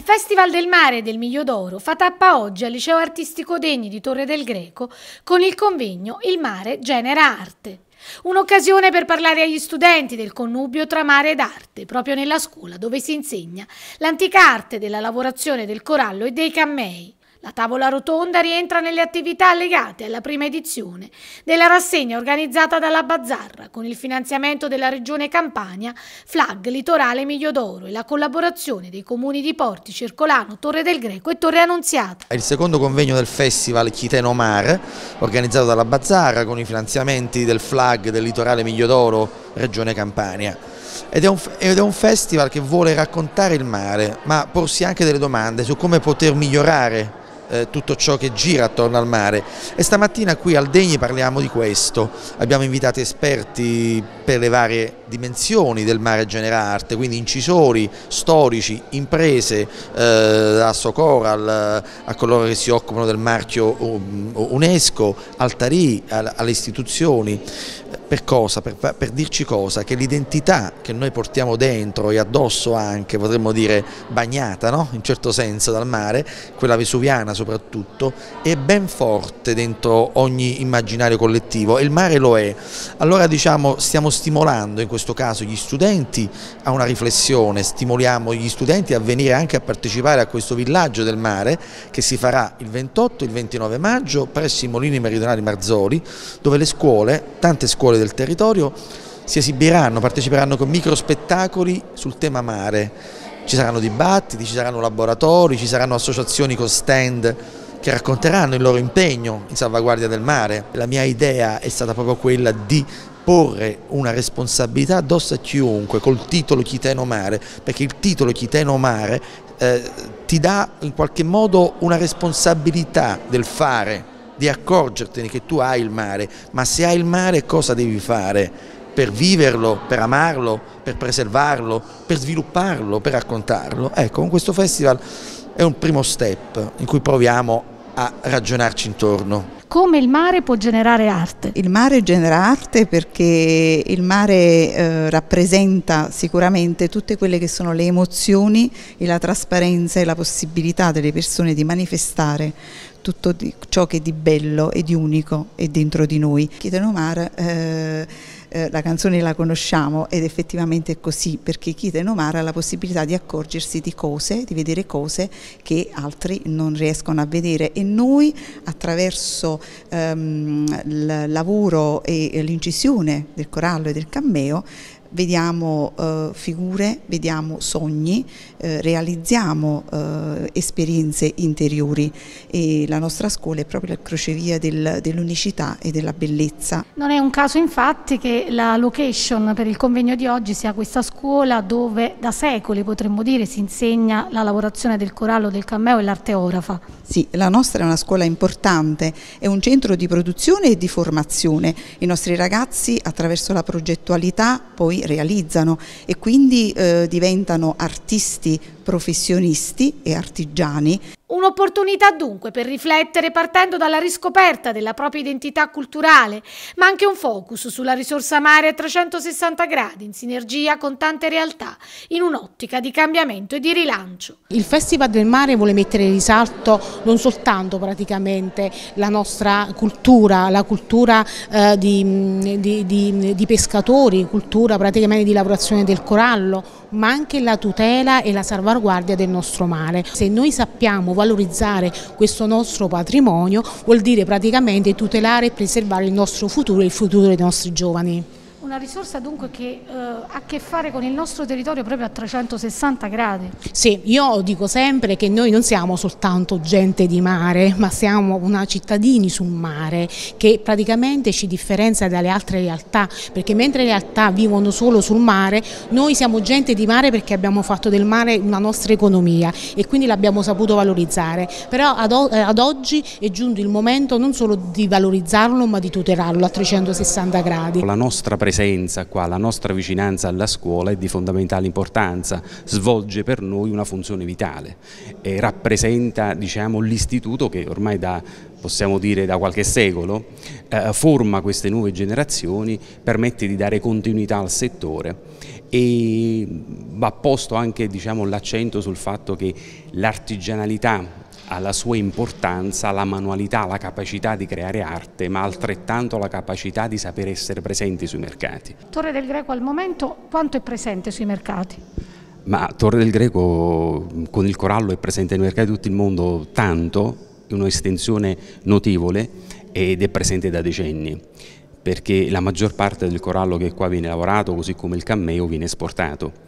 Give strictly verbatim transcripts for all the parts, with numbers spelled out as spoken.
Festival del Mare e del Miglio d'Oro fa tappa oggi al Liceo Artistico Degni di Torre del Greco con il convegno Il mare genera arte. Un'occasione per parlare agli studenti del connubio tra mare ed arte, proprio nella scuola dove si insegna l'antica arte della lavorazione del corallo e dei cammei. La tavola rotonda rientra nelle attività legate alla prima edizione della rassegna organizzata dalla Bazzarra con il finanziamento della Regione Campania, Flag Litorale Miglio d'Oro e la collaborazione dei comuni di Porti, Circolano, Torre del Greco e Torre Annunziata. È il secondo convegno del Festival Chiteno Mare, organizzato dalla Bazzarra con i finanziamenti del Flag del Litorale Miglio d'Oro, Regione Campania. Ed è, un, ed è un festival che vuole raccontare il mare, ma porsi anche delle domande su come poter migliorare Eh, tutto ciò che gira attorno al mare. E stamattina qui al Degni parliamo di questo. Abbiamo invitato esperti per le varie dimensioni del mare genera arte, quindi incisori, storici, imprese, eh, da Socoral a coloro che si occupano del marchio UNESCO, Altarì, alle istituzioni. Per cosa? Per, per dirci cosa? Che l'identità che noi portiamo dentro e addosso anche, potremmo dire bagnata, no? In certo senso dal mare, quella vesuviana soprattutto, è ben forte dentro ogni immaginario collettivo e il mare lo è. Allora diciamo stiamo stimolando in questo caso gli studenti a una riflessione, stimoliamo gli studenti a venire anche a partecipare a questo villaggio del mare che si farà il ventotto e il ventinove maggio presso i Molini Meridionali Marzoli, dove le scuole, tante scuole del territorio si esibiranno, parteciperanno con micro spettacoli sul tema mare. Ci saranno dibattiti, ci saranno laboratori, ci saranno associazioni con stand che racconteranno il loro impegno in salvaguardia del mare. La mia idea è stata proprio quella di porre una responsabilità addosso a chiunque col titolo Chiteno Mare, perché il titolo Chiteno Mare eh, ti dà in qualche modo una responsabilità del fare, di accorgertene che tu hai il mare, ma se hai il mare cosa devi fare? Per viverlo, per amarlo, per preservarlo, per svilupparlo, per raccontarlo. Ecco, con questo festival è un primo step in cui proviamo a ragionarci intorno. Come il mare può generare arte? Il mare genera arte perché il mare eh, rappresenta sicuramente tutte quelle che sono le emozioni e la trasparenza e la possibilità delle persone di manifestare tutto ciò che di bello e di unico è dentro di noi. Chiteno Mare, eh, eh, la canzone la conosciamo ed effettivamente è così, perché Chiteno Mare ha la possibilità di accorgersi di cose, di vedere cose che altri non riescono a vedere, e noi attraverso ehm, il lavoro e l'incisione del corallo e del cammeo vediamo eh, figure, vediamo sogni, eh, realizziamo eh, esperienze interiori, e la nostra scuola è proprio la crocevia del, dell'unicità e della bellezza. Non è un caso infatti che la location per il convegno di oggi sia questa scuola dove da secoli, potremmo dire, si insegna la lavorazione del corallo, del cammeo e l'arteografa. Sì, la nostra è una scuola importante, è un centro di produzione e di formazione. I nostri ragazzi attraverso la progettualità poi realizzano e quindi eh, diventano artisti professionisti e artigiani. Un'opportunità dunque per riflettere partendo dalla riscoperta della propria identità culturale, ma anche un focus sulla risorsa mare a trecentosessanta gradi in sinergia con tante realtà, in un'ottica di cambiamento e di rilancio. Il Festival del Mare vuole mettere in risalto non soltanto praticamente la nostra cultura, la cultura eh, di, di, di, di pescatori, cultura praticamente di lavorazione del corallo, ma anche la tutela e la salvaguardia del nostro mare. Se noi sappiamo valorizzare questo nostro patrimonio, vuol dire praticamente tutelare e preservare il nostro futuro e il futuro dei nostri giovani. Una risorsa dunque che eh, ha a che fare con il nostro territorio proprio a trecentosessanta gradi. Sì, io dico sempre che noi non siamo soltanto gente di mare, ma siamo una cittadini sul mare, che praticamente ci differenzia dalle altre realtà, perché mentre le realtà vivono solo sul mare, noi siamo gente di mare perché abbiamo fatto del mare una nostra economia e quindi l'abbiamo saputo valorizzare. Però ad, ad oggi è giunto il momento non solo di valorizzarlo, ma di tutelarlo a trecentosessanta gradi. La nostra presenza qua, la nostra vicinanza alla scuola è di fondamentale importanza, svolge per noi una funzione vitale e rappresenta, diciamo, l'istituto che ormai da possiamo dire da qualche secolo, eh, forma queste nuove generazioni, permette di dare continuità al settore e va posto anche, diciamo, l'accento sul fatto che l'artigianalità ha la sua importanza, la manualità, la capacità di creare arte, ma altrettanto la capacità di saper essere presenti sui mercati. Torre del Greco al momento quanto è presente sui mercati? Ma Torre del Greco con il corallo è presente nei mercati di tutto il mondo tanto, è un'estensione notevole ed è presente da decenni, perché la maggior parte del corallo che qua viene lavorato, così come il cammeo, viene esportato.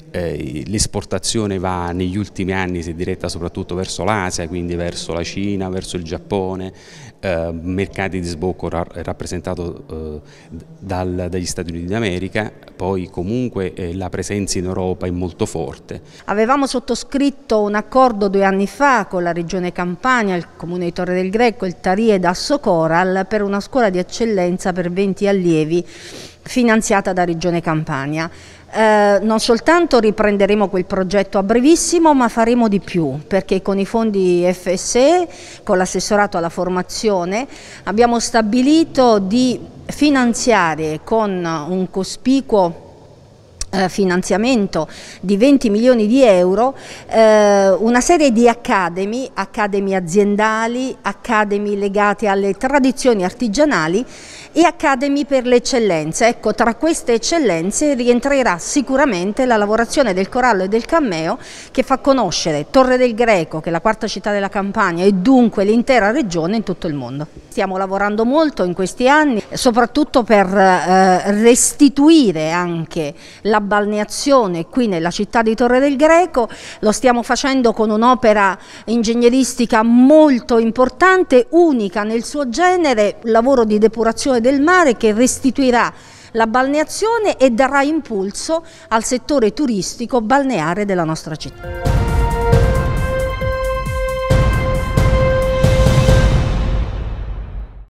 Eh, l'esportazione va negli ultimi anni, si è diretta soprattutto verso l'Asia, quindi verso la Cina, verso il Giappone, eh, mercati di sbocco ra rappresentato eh, dal, dagli Stati Uniti d'America, poi comunque eh, la presenza in Europa è molto forte. Avevamo sottoscritto un accordo due anni fa con la Regione Campania, il Comune di Torre del Greco, il Tarie ed Asso Coral per una scuola di eccellenza per venti allievi finanziata da Regione Campania. Eh, non soltanto riprenderemo quel progetto a brevissimo, ma faremo di più, perché con i fondi F S E, con l'assessorato alla formazione, abbiamo stabilito di finanziare con un cospicuo Eh, finanziamento di venti milioni di euro eh, una serie di academy, academy aziendali, academy legate alle tradizioni artigianali e academy per le eccellenze. Ecco, tra queste eccellenze rientrerà sicuramente la lavorazione del corallo e del cammeo, che fa conoscere Torre del Greco, che è la quarta città della Campania, e dunque l'intera regione in tutto il mondo. Stiamo lavorando molto in questi anni, soprattutto per eh, restituire anche la balneazione qui nella città di Torre del Greco. Lo stiamo facendo con un'opera ingegneristica molto importante, unica nel suo genere, un lavoro di depurazione del mare che restituirà la balneazione e darà impulso al settore turistico balneare della nostra città.